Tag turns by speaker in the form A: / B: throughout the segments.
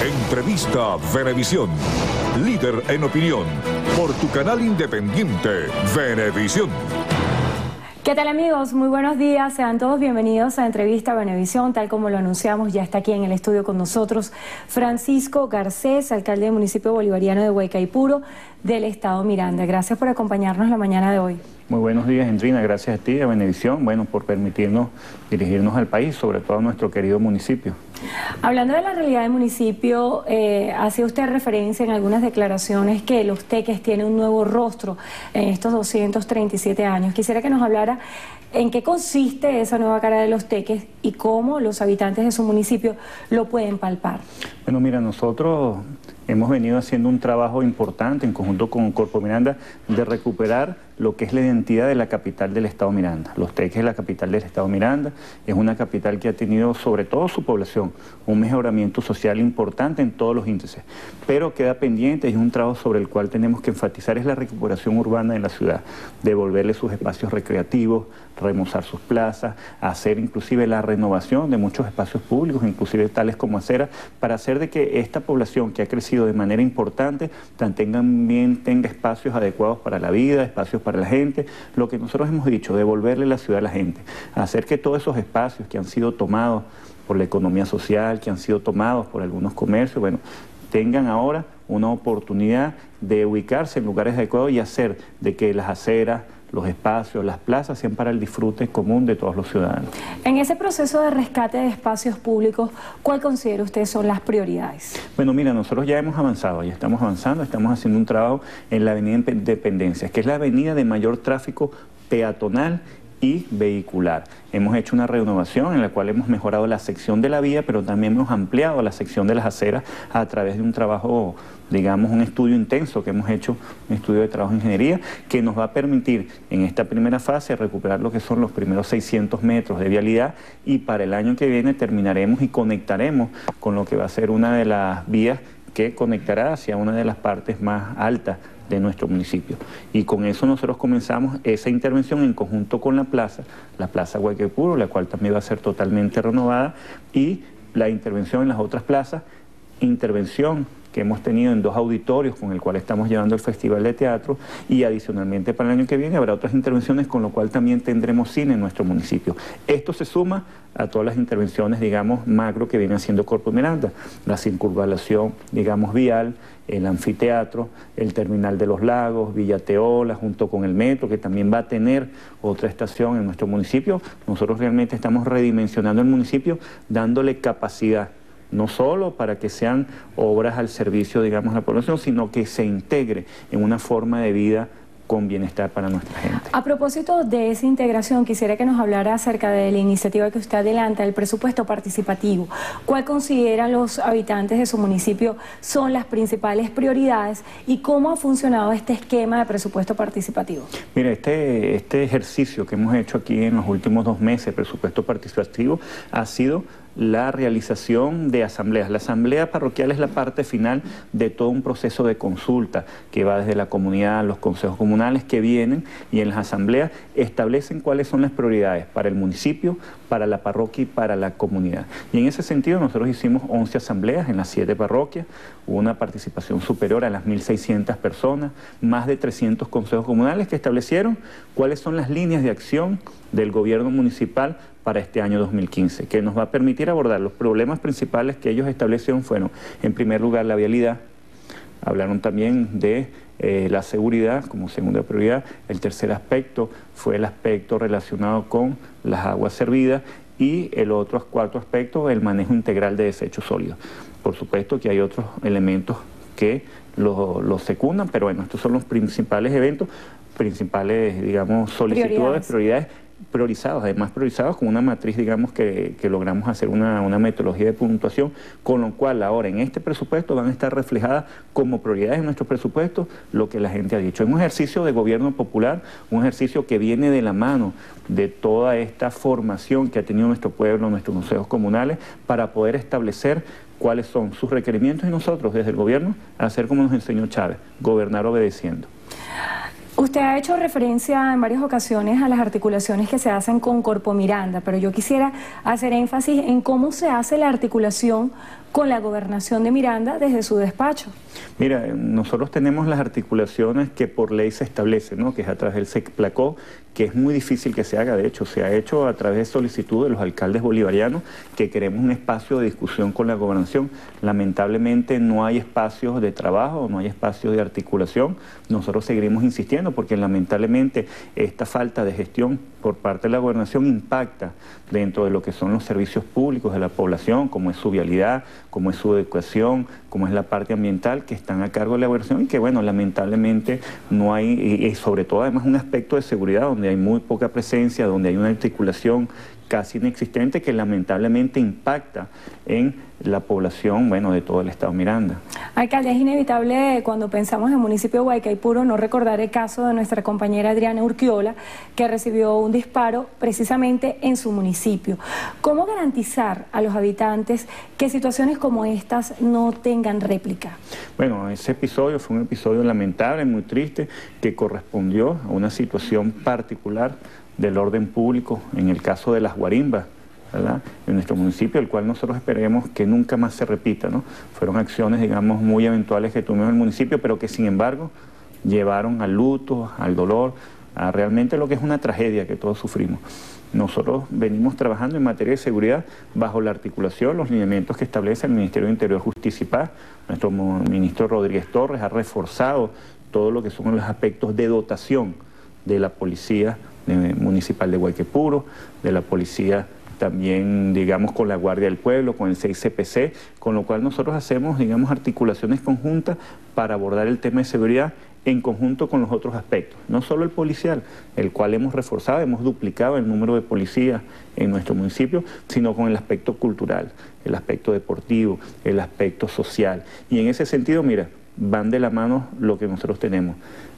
A: Entrevista Venevisión. Líder en opinión. Por tu canal independiente, Venevisión.
B: ¿Qué tal, amigos? Muy buenos días, sean todos bienvenidos a Entrevista Venevisión. Tal como lo anunciamos, ya está aquí en el estudio con nosotros Francisco Garcés, alcalde del municipio bolivariano de Guaycaipuro, del estado Miranda. Gracias por acompañarnos la mañana de hoy.
C: Muy buenos días, Endrina, gracias a ti, a Venevisión, por permitirnos dirigirnos al país, sobre todo a nuestro querido municipio.
B: Hablando de la realidad del municipio, hacía usted referencia en algunas declaraciones que Los Teques tiene un nuevo rostro en estos 237 años. Quisiera que nos hablara en qué consiste esa nueva cara de Los Teques y cómo los habitantes de su municipio lo pueden palpar.
C: Bueno, mira, nosotros hemos venido haciendo un trabajo importante en conjunto con Corpo Miranda de recuperar lo que es la identidad de la capital del estado Miranda. Los Teques es la capital del estado Miranda, es una capital que ha tenido, sobre todo su población, un mejoramiento social importante en todos los índices, pero queda pendiente y es un trabajo sobre el cual tenemos que enfatizar, es la recuperación urbana de la ciudad, devolverle sus espacios recreativos, remozar sus plazas, hacer inclusive la renovación de muchos espacios públicos, inclusive tales como aceras, para hacer de que esta población que ha crecido de manera importante también tenga espacios adecuados para la vida, espacios para la gente, lo que nosotros hemos dicho, devolverle la ciudad a la gente, hacer que todos esos espacios que han sido tomados por la economía social, que han sido tomados por algunos comercios, tengan ahora una oportunidad de ubicarse en lugares adecuados y hacer de que las aceras, los espacios, las plazas sean para el disfrute común de todos los ciudadanos. En ese proceso de rescate de espacios públicos, ¿cuál considera usted son las prioridades? Bueno, mira, nosotros ya hemos avanzado, ya estamos avanzando, estamos haciendo un trabajo en la avenida Independencia, que es la avenida de mayor tráfico peatonal y vehicular. Hemos hecho una renovación en la cual hemos mejorado la sección de la vía, pero también hemos ampliado la sección de las aceras a través de un trabajo, digamos, un estudio intenso que hemos hecho, un estudio de trabajo de ingeniería, que nos va a permitir en esta primera fase recuperar lo que son los primeros 600 metros de vialidad y para el año que viene terminaremos y conectaremos con lo que va a ser una de las vías que conectará hacia una de las partes más altas de nuestro municipio. Y con eso nosotros comenzamos esa intervención en conjunto con la Plaza Guaycaipuro, la cual también va a ser totalmente renovada, y la intervención en las otras plazas, intervención que hemos tenido en 2 auditorios con el cual estamos llevando el Festival de Teatro, y adicionalmente para el año que viene habrá otras intervenciones, con lo cual también tendremos cine en nuestro municipio. Esto se suma a todas las intervenciones, digamos, macro que viene haciendo Corpo Miranda, la circunvalación, digamos, vial, el anfiteatro, el terminal de los lagos, Villa Teola, junto con el metro, que también va a tener otra estación en nuestro municipio. Nosotros realmente estamos redimensionando el municipio, dándole capacidad, no solo para que sean obras al servicio, digamos, de la población, sino que se integre en una forma de vida con bienestar para nuestra gente. A propósito de esa integración, quisiera que nos hablara acerca de la iniciativa que usted adelanta, el presupuesto participativo. ¿Cuál consideran los habitantes de su municipio son las principales prioridades y cómo ha funcionado este esquema de presupuesto participativo? Mira, este ejercicio que hemos hecho aquí en los últimos 2 meses, presupuesto participativo, ha sido la realización de asambleas. La asamblea parroquial es la parte final de todo un proceso de consulta que va desde la comunidad, los consejos comunales que vienen y en las asambleas establecen cuáles son las prioridades para el municipio, para la parroquia y para la comunidad. Y en ese sentido nosotros hicimos 11 asambleas en las 7 parroquias, hubo una participación superior a las 1.600 personas, más de 300 consejos comunales que establecieron cuáles son las líneas de acción del gobierno municipal para este año 2015, que nos va a permitir abordar los problemas principales que ellos establecieron. Fueron, en primer lugar, la vialidad, hablaron también de la seguridad como segunda prioridad, el tercer aspecto fue el aspecto relacionado con las aguas servidas y el otro cuarto aspecto, el manejo integral de desechos sólidos. Por supuesto que hay otros elementos que lo secundan, pero bueno, estos son los principales eventos, principales, digamos, solicitudes, prioridades priorizados, además priorizados con una matriz, digamos, que logramos hacer una metodología de puntuación, con lo cual ahora en este presupuesto van a estar reflejadas como prioridades en nuestros presupuestos lo que la gente ha dicho. Es un ejercicio de gobierno popular, un ejercicio que viene de la mano de toda esta formación que ha tenido nuestro pueblo, nuestros consejos comunales, para poder establecer cuáles son sus requerimientos y nosotros desde el gobierno hacer como nos enseñó Chávez, gobernar obedeciendo. Usted ha hecho referencia en varias ocasiones a las articulaciones que se hacen con Corpo Miranda, pero yo quisiera hacer énfasis en cómo se hace la articulación
B: con la gobernación de Miranda desde su despacho?
C: Mira, nosotros tenemos las articulaciones que por ley se establecen, ¿no? Que es a través del SECPLACO, que es muy difícil que se haga. De hecho, se ha hecho a través de solicitud de los alcaldes bolivarianos que queremos un espacio de discusión con la gobernación. Lamentablemente no hay espacios de trabajo, no hay espacios de articulación. Nosotros seguiremos insistiendo porque lamentablemente esta falta de gestión por parte de la gobernación impacta dentro de lo que son los servicios públicos de la población, como es su vialidad, como es su educación, como es la parte ambiental, que están a cargo de la gobernación y que, bueno, lamentablemente no hay, y sobre todo además un aspecto de seguridad donde hay muy poca presencia, donde hay una articulación casi inexistente que lamentablemente impacta en la población, bueno, de todo el estado Miranda.
B: Alcalde, es inevitable cuando pensamos en el municipio de Guaycaipuro no recordar el caso de nuestra compañera Adriana Urquiola, que recibió un disparo precisamente en su municipio. ¿Cómo garantizar a los habitantes que situaciones como estas no tengan réplica?
C: Bueno, ese episodio fue un episodio lamentable, muy triste, que correspondió a una situación particular del orden público, en el caso de las guarimbas, ¿verdad?, en nuestro municipio, el cual nosotros esperemos que nunca más se repita, ¿no? Fueron acciones, digamos, muy eventuales que tuvimos en el municipio, pero que sin embargo llevaron al luto, al dolor, a realmente lo que es una tragedia que todos sufrimos. Nosotros venimos trabajando en materia de seguridad bajo la articulación, los lineamientos que establece el Ministerio de Interior, Justicia y Paz. Nuestro ministro Rodríguez Torres ha reforzado todo lo que son los aspectos de dotación de la policía municipal de Guaycaipuro, de la policía también, digamos, con la Guardia del Pueblo, con el 6CPC, con lo cual nosotros hacemos, digamos, articulaciones conjuntas para abordar el tema de seguridad en conjunto con los otros aspectos, no solo el policial, el cual hemos reforzado, hemos duplicado el número de policías en nuestro municipio, sino con el aspecto cultural, el aspecto deportivo, el aspecto social. Y en ese sentido, mira, van de la mano lo que nosotros tenemos,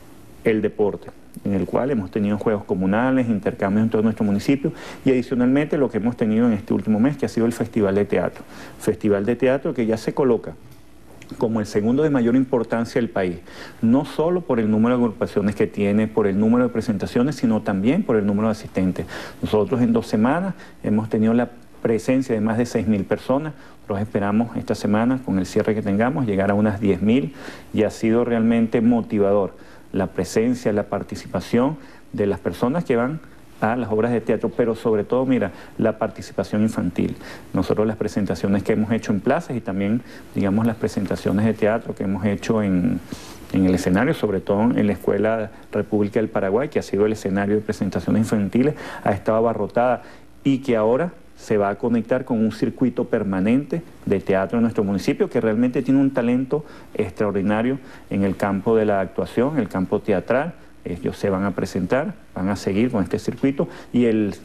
C: el deporte, en el cual hemos tenido juegos comunales, intercambios en todo nuestro municipio y adicionalmente lo que hemos tenido en este último mes, que ha sido el Festival de Teatro. Festival de Teatro que ya se coloca como el segundo de mayor importancia del país, no solo por el número de agrupaciones que tiene, por el número de presentaciones, sino también por el número de asistentes. Nosotros en 2 semanas hemos tenido la presencia de más de 6.000 personas. Nosotros esperamos esta semana, con el cierre que tengamos, llegar a unas 10.000 y ha sido realmente motivador la presencia, la participación de las personas que van a las obras de teatro, pero sobre todo, mira, la participación infantil. Nosotros las presentaciones que hemos hecho en plazas y también, digamos, las presentaciones de teatro que hemos hecho en el escenario, sobre todo en la Escuela República del Paraguay, que ha sido el escenario de presentaciones infantiles, ha estado abarrotada y que ahora se va a conectar con un circuito permanente de teatro en nuestro municipio que realmente tiene un talento extraordinario en el campo de la actuación, en el campo teatral. Ellos se van a presentar, van a seguir con este circuito y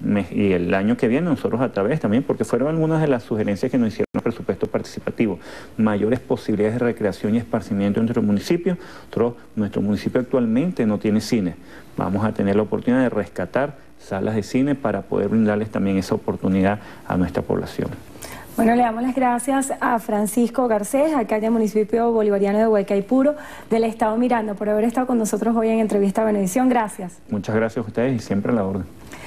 C: el año que viene nosotros a través también, porque fueron algunas de las sugerencias que nos hicieron el presupuesto participativo, mayores posibilidades de recreación y esparcimiento en nuestro municipio. Nuestro municipio actualmente no tiene cine, vamos a tener la oportunidad de rescatar salas de cine para poder brindarles también esa oportunidad a nuestra población.
B: Bueno, le damos las gracias a Francisco Garcés, alcalde del municipio bolivariano de Guaycaipuro, del estado Miranda, por haber estado con nosotros hoy en Entrevista Venevisión. Gracias.
C: Muchas gracias a ustedes y siempre a la orden.